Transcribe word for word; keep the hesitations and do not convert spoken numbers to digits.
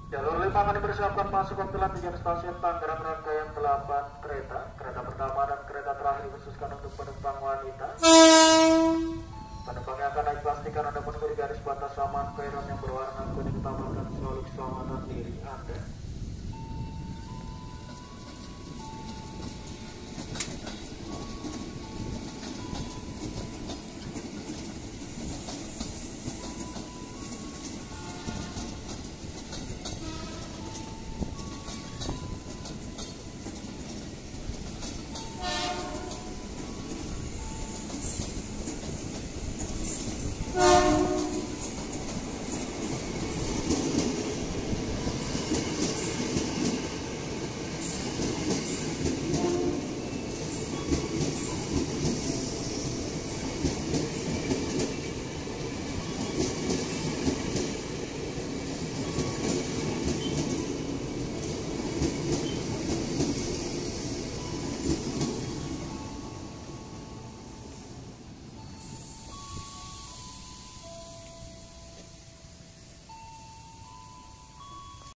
Jalur lima akan dipersiapkan masuk waktu latihan stasiun Tangerang rangkaian delapan kereta. Kereta pertama dan kereta terakhir dikhususkan untuk penumpang wanita. Penumpang yang akan naik pastikan Anda menunggu di garis batas aman peron yang berwarna kuning utamakan selalu keselamatan diri Anda.